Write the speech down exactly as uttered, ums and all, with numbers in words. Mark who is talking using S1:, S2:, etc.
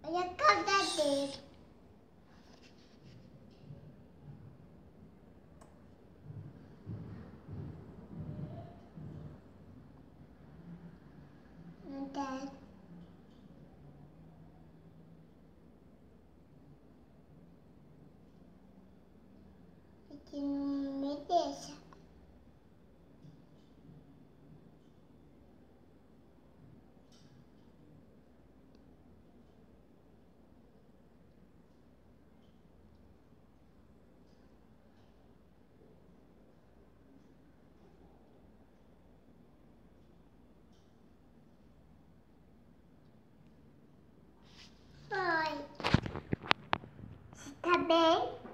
S1: Olha a cara dele. Não dá. Aqui não me deixa. Oi. Você tá bem?